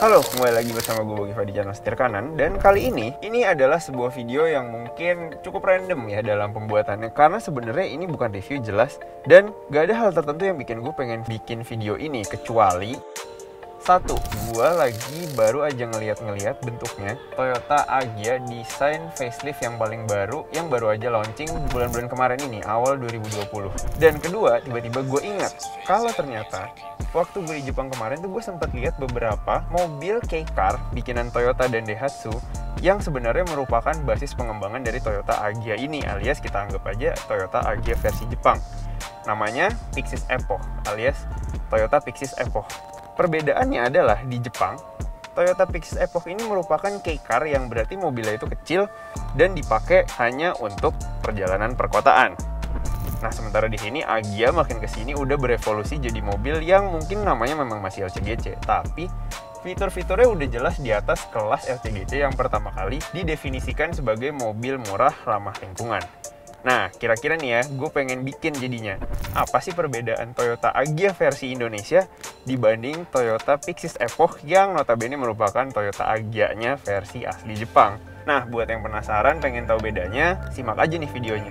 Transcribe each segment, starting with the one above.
Halo, kembali lagi bersama gue Bogiva di channel Setir Kanan. Dan kali ini adalah sebuah video yang mungkin cukup random ya dalam pembuatannya. Karena sebenarnya ini bukan review jelas, dan gak ada hal tertentu yang bikin gue pengen bikin video ini. Kecuali satu, gue lagi baru aja ngeliat bentuknya Toyota Agya desain facelift yang paling baru, yang baru aja launching bulan-bulan kemarin ini, awal 2020. Dan kedua, tiba-tiba gue ingat kalau ternyata waktu gue di Jepang kemarin tuh gue sempat lihat beberapa mobil K-Car bikinan Toyota dan Daihatsu yang sebenarnya merupakan basis pengembangan dari Toyota Agya ini, alias kita anggap aja Toyota Agya versi Jepang. Namanya Pixis Epoch alias Toyota Pixis Epoch. Perbedaannya adalah di Jepang, Toyota Pixis Epoch ini merupakan K-Car yang berarti mobilnya itu kecil dan dipakai hanya untuk perjalanan perkotaan. Nah, sementara di sini Agya makin kesini udah berevolusi jadi mobil yang mungkin namanya memang masih LCGC, tapi fitur-fiturnya udah jelas di atas kelas LCGC yang pertama kali didefinisikan sebagai mobil murah ramah lingkungan. Nah, kira-kira nih ya, gue pengen bikin jadinya. Apa sih perbedaan Toyota Agya versi Indonesia dibanding Toyota Pixis Epoch yang notabene merupakan Toyota Agya-nya versi asli Jepang? Nah, buat yang penasaran pengen tahu bedanya, simak aja nih videonya.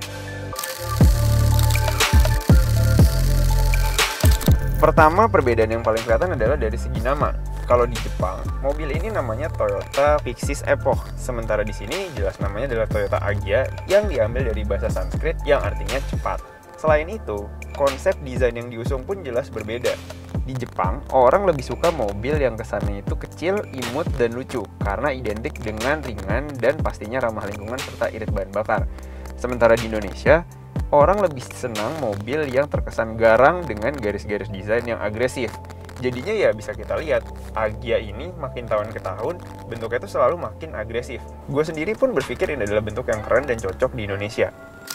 Pertama, perbedaan yang paling kelihatan adalah dari segi nama. Kalau di Jepang, mobil ini namanya Toyota Pixis Epoch. Sementara di sini jelas namanya adalah Toyota Agya yang diambil dari bahasa Sanskrit yang artinya cepat. Selain itu, konsep desain yang diusung pun jelas berbeda. Di Jepang, orang lebih suka mobil yang kesannya itu kecil, imut, dan lucu karena identik dengan ringan dan pastinya ramah lingkungan serta irit bahan bakar. Sementara di Indonesia, orang lebih senang mobil yang terkesan garang dengan garis-garis desain yang agresif. Jadinya ya bisa kita lihat, Agya ini makin tahun ke tahun bentuknya itu selalu makin agresif. Gue sendiri pun berpikir ini adalah bentuk yang keren dan cocok di Indonesia.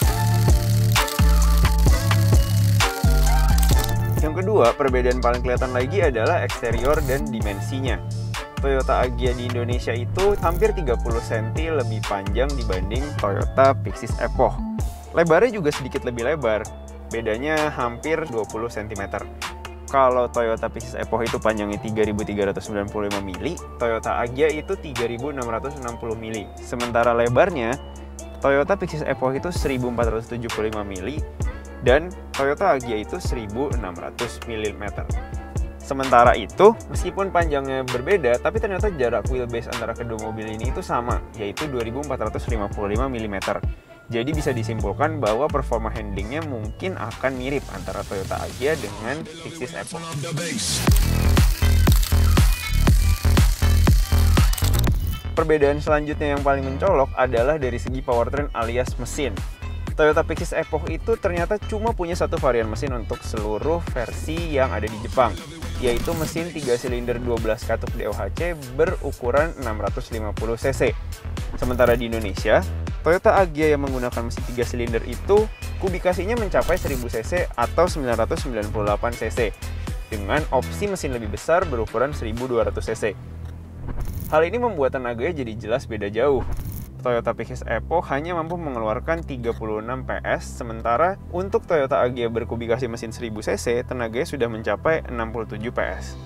Yang kedua, perbedaan paling kelihatan lagi adalah eksterior dan dimensinya. Toyota Agya di Indonesia itu hampir 30 cm lebih panjang dibanding Toyota Pixis Epoch. Lebarnya juga sedikit lebih lebar, bedanya hampir 20 cm. Kalau Toyota Pixis Epoch itu panjangnya 3.395 mili, Toyota Agya itu 3.660 mili. Sementara lebarnya, Toyota Pixis Epoch itu 1.475 mili, dan Toyota Agya itu 1.600 mm. Sementara itu, meskipun panjangnya berbeda, tapi ternyata jarak wheelbase antara kedua mobil ini itu sama, yaitu 2.455 mm. Jadi bisa disimpulkan bahwa performa handlingnya mungkin akan mirip antara Toyota Agya dengan Pixis Epoch. Perbedaan selanjutnya yang paling mencolok adalah dari segi powertrain alias mesin. Toyota Pixis Epoch itu ternyata cuma punya satu varian mesin untuk seluruh versi yang ada di Jepang, yaitu mesin 3 silinder 12 katup DOHC berukuran 650 cc. Sementara di Indonesia, Toyota Agya yang menggunakan mesin 3 silinder itu kubikasinya mencapai 1000 cc atau 998 cc dengan opsi mesin lebih besar berukuran 1200 cc. Hal ini membuat tenaganya jadi jelas beda jauh. Toyota Pixis Epoch hanya mampu mengeluarkan 36 PS, sementara untuk Toyota Agya berkubikasi mesin 1000 cc, tenaganya sudah mencapai 67 PS.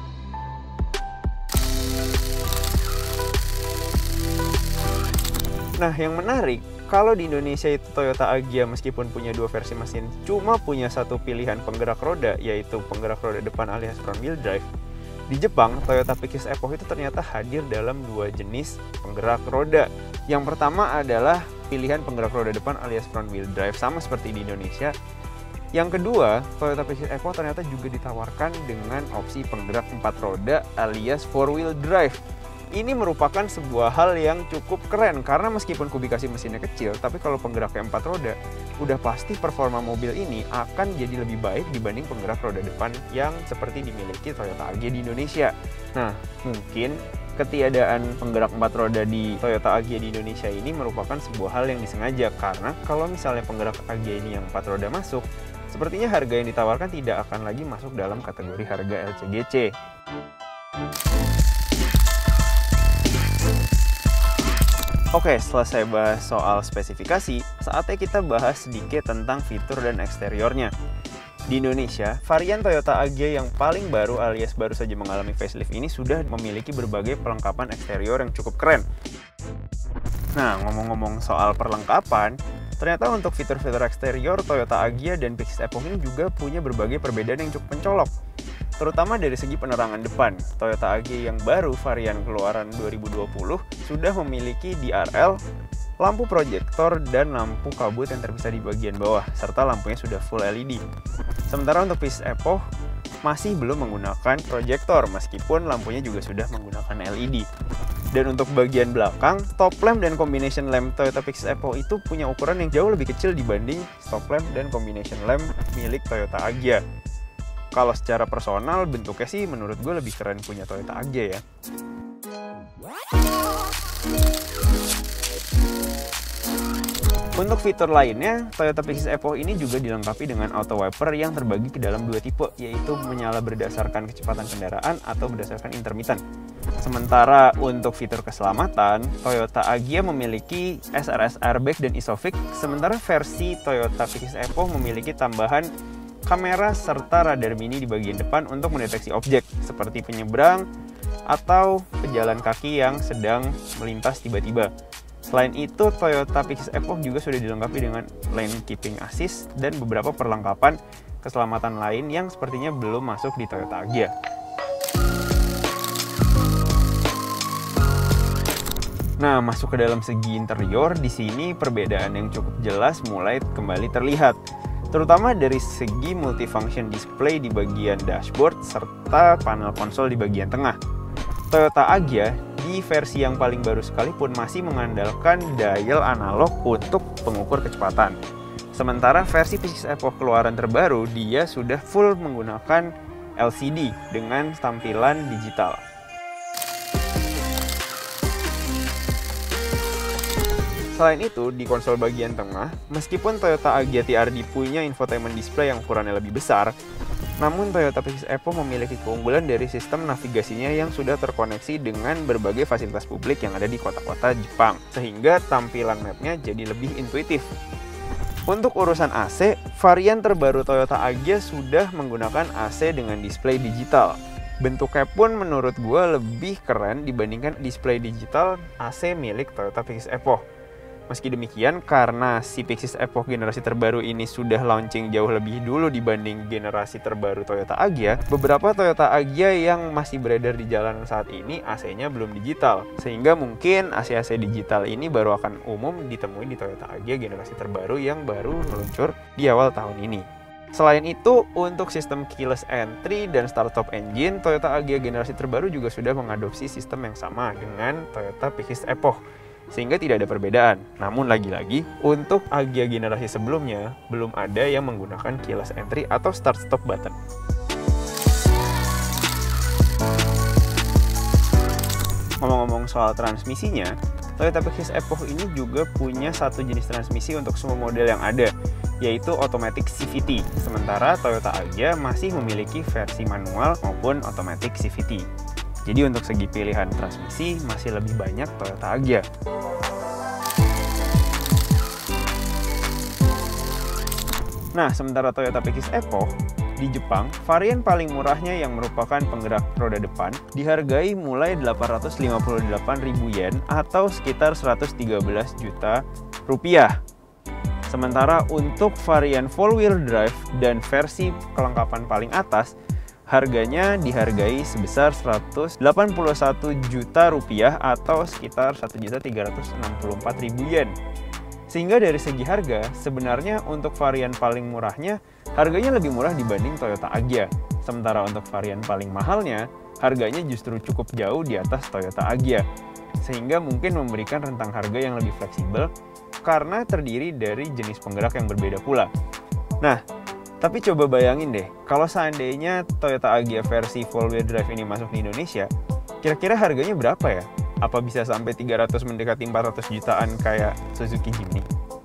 Nah, yang menarik, kalau di Indonesia itu Toyota Agya meskipun punya dua versi mesin, cuma punya satu pilihan penggerak roda, yaitu penggerak roda depan alias front wheel drive. Di Jepang, Toyota Pixis Epoch itu ternyata hadir dalam dua jenis penggerak roda. Yang pertama adalah pilihan penggerak roda depan alias front wheel drive, sama seperti di Indonesia. Yang kedua, Toyota Pixis Epoch ternyata juga ditawarkan dengan opsi penggerak 4 roda alias 4-wheel drive. Ini merupakan sebuah hal yang cukup keren karena meskipun kubikasi mesinnya kecil, tapi kalau penggeraknya 4 roda, udah pasti performa mobil ini akan jadi lebih baik dibanding penggerak roda depan yang seperti dimiliki Toyota Agya di Indonesia. Nah, mungkin ketiadaan penggerak 4 roda di Toyota Agya di Indonesia ini merupakan sebuah hal yang disengaja, karena kalau misalnya penggerak Agya ini yang 4 roda masuk, sepertinya harga yang ditawarkan tidak akan lagi masuk dalam kategori harga LCGC. Oke, selesai bahas soal spesifikasi, saatnya kita bahas sedikit tentang fitur dan eksteriornya. Di Indonesia, varian Toyota Agya yang paling baru alias baru saja mengalami facelift ini sudah memiliki berbagai perlengkapan eksterior yang cukup keren. Nah, ngomong-ngomong soal perlengkapan, ternyata untuk fitur-fitur eksterior Toyota Agya dan Pixis Epoch ini juga punya berbagai perbedaan yang cukup mencolok. Terutama dari segi penerangan depan, Toyota Agya yang baru varian keluaran 2020 sudah memiliki DRL, lampu proyektor, dan lampu kabut yang terpisah di bagian bawah, serta lampunya sudah full LED. Sementara untuk Pixis Epoch masih belum menggunakan proyektor, meskipun lampunya juga sudah menggunakan LED. Dan untuk bagian belakang, top lamp dan combination lamp Toyota Pixis Epoch itu punya ukuran yang jauh lebih kecil dibanding stop lamp dan combination lamp milik Toyota Agya. Kalau secara personal, bentuknya sih menurut gue lebih keren punya Toyota Agya ya. Untuk fitur lainnya, Toyota Pixis Epoch ini juga dilengkapi dengan auto wiper yang terbagi ke dalam dua tipe, yaitu menyala berdasarkan kecepatan kendaraan atau berdasarkan intermittent. Sementara untuk fitur keselamatan, Toyota Agya memiliki SRS airbag dan ISOFIX, sementara versi Toyota Pixis Epoch memiliki tambahan kamera serta radar mini di bagian depan untuk mendeteksi objek seperti penyeberang atau pejalan kaki yang sedang melintas tiba-tiba. Selain itu, Toyota Pixis Epoch juga sudah dilengkapi dengan lane keeping assist dan beberapa perlengkapan keselamatan lain yang sepertinya belum masuk di Toyota Agya. Nah, masuk ke dalam segi interior, di sini perbedaan yang cukup jelas mulai kembali terlihat, terutama dari segi multifunction display di bagian dashboard serta panel konsol di bagian tengah. Toyota Agya di versi yang paling baru sekalipun masih mengandalkan dial analog untuk pengukur kecepatan. Sementara versi Pixis Epoch keluaran terbaru, dia sudah full menggunakan LCD dengan tampilan digital. Selain itu, di konsol bagian tengah, meskipun Toyota Agya TRD punya infotainment display yang ukurannya lebih besar, namun Toyota Pixis Epoch memiliki keunggulan dari sistem navigasinya yang sudah terkoneksi dengan berbagai fasilitas publik yang ada di kota-kota Jepang, sehingga tampilan mapnya jadi lebih intuitif. Untuk urusan AC, varian terbaru Toyota Agya sudah menggunakan AC dengan display digital. Bentuknya pun menurut gue lebih keren dibandingkan display digital AC milik Toyota Pixis Epoch. Meski demikian, karena si Pixis Epoch generasi terbaru ini sudah launching jauh lebih dulu dibanding generasi terbaru Toyota Agya, beberapa Toyota Agya yang masih beredar di jalanan saat ini AC-nya belum digital. Sehingga mungkin AC-AC digital ini baru akan umum ditemui di Toyota Agya generasi terbaru yang baru meluncur di awal tahun ini. Selain itu, untuk sistem keyless entry dan start-stop engine, Toyota Agya generasi terbaru juga sudah mengadopsi sistem yang sama dengan Toyota Pixis Epoch, sehingga tidak ada perbedaan. Namun lagi-lagi, untuk Agya generasi sebelumnya, belum ada yang menggunakan keyless entry atau start-stop button. Ngomong-ngomong soal transmisinya, Toyota Pixis Epoch ini juga punya satu jenis transmisi untuk semua model yang ada, yaitu Automatic CVT. Sementara Toyota Agya masih memiliki versi manual maupun Automatic CVT. Jadi untuk segi pilihan transmisi masih lebih banyak Toyota Agya. Nah, sementara Toyota Pixis Epoch, di Jepang, varian paling murahnya yang merupakan penggerak roda depan dihargai mulai 858.000 yen atau sekitar 113 juta rupiah. Sementara untuk varian four-wheel drive dan versi kelengkapan paling atas, harganya dihargai sebesar 181 juta rupiah atau sekitar 1.364.000 yen. Sehingga dari segi harga, sebenarnya untuk varian paling murahnya, harganya lebih murah dibanding Toyota Agya. Sementara untuk varian paling mahalnya, harganya justru cukup jauh di atas Toyota Agya. Sehingga mungkin memberikan rentang harga yang lebih fleksibel karena terdiri dari jenis penggerak yang berbeda pula. Nah, tapi coba bayangin deh, kalau seandainya Toyota Agya versi four-wheel drive ini masuk di Indonesia, kira-kira harganya berapa ya? Apa bisa sampai 300 mendekati 400 jutaan kayak Suzuki Jimny?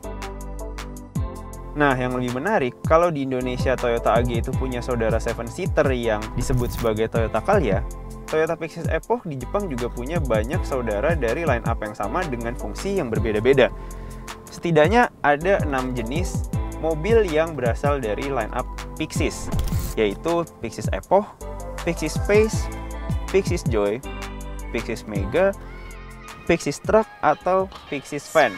Nah, yang lebih menarik, kalau di Indonesia Toyota Agya itu punya saudara 7-seater yang disebut sebagai Toyota Calya, Toyota Pixis Epoch di Jepang juga punya banyak saudara dari line-up yang sama dengan fungsi yang berbeda-beda. Setidaknya ada 6 jenis mobil yang berasal dari lineup Pixis, yaitu Pixis Epoch, Pixis Space, Pixis Joy, Pixis Mega, Pixis Truck, atau Pixis Van.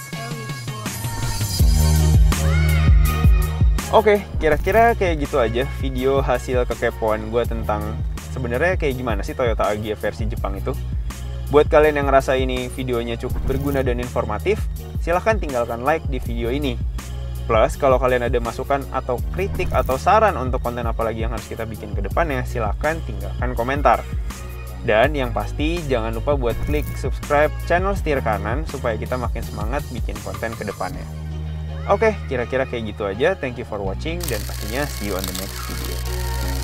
Oke, kira-kira kayak gitu aja video hasil kekepoan gue tentang sebenarnya kayak gimana sih Toyota Agya versi Jepang itu. Buat kalian yang ngerasa ini videonya cukup berguna dan informatif, silahkan tinggalkan like di video ini. Plus, kalau kalian ada masukan atau kritik atau saran untuk konten apa lagi yang harus kita bikin ke depannya, silahkan tinggalkan komentar. Dan yang pasti, jangan lupa buat klik subscribe channel Setir Kanan supaya kita makin semangat bikin konten ke depannya. Oke, kira-kira kayak gitu aja. Thank you for watching dan pastinya see you on the next video.